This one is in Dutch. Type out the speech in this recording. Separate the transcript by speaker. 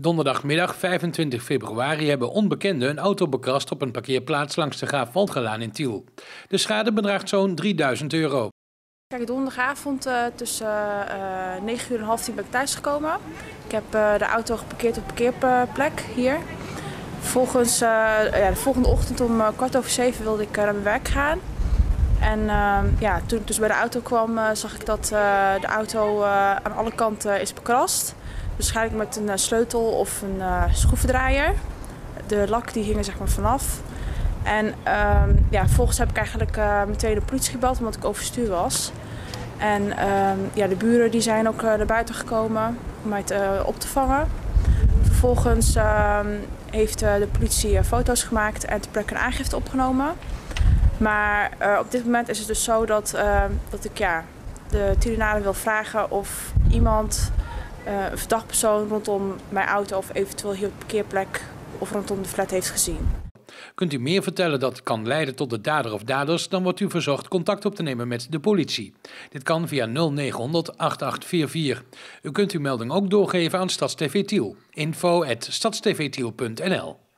Speaker 1: Donderdagmiddag 25 februari hebben onbekenden een auto bekrast op een parkeerplaats langs de Graaf Waldgelaan in Tiel. De schade bedraagt zo'n €3000.
Speaker 2: Kijk, donderdagavond tussen 9 uur en half 10 ben ik thuisgekomen. Ik heb de auto geparkeerd op de parkeerplek hier. Vervolgens, de volgende ochtend om 6:15 wilde ik naar mijn werk gaan. En toen ik dus bij de auto kwam, zag ik dat de auto aan alle kanten is bekrast. Waarschijnlijk met een sleutel of een schroevendraaier. De lak die hing er zeg maar vanaf. En vervolgens heb ik eigenlijk meteen de politie gebeld omdat ik overstuur was. En de buren die zijn ook naar buiten gekomen om mij op te vangen. Vervolgens heeft de politie foto's gemaakt en ter plekke een aangifte opgenomen. Maar op dit moment is het dus zo dat ik de Tielenaren wil vragen of iemand, een verdacht persoon rondom mijn auto of eventueel hier op de parkeerplek of rondom de flat heeft gezien.
Speaker 1: Kunt u meer vertellen dat kan leiden tot de dader of daders, dan wordt u verzocht contact op te nemen met de politie. Dit kan via 0900 8844. U kunt uw melding ook doorgeven aan StadsTV Tiel. info@stadstvtiel.nl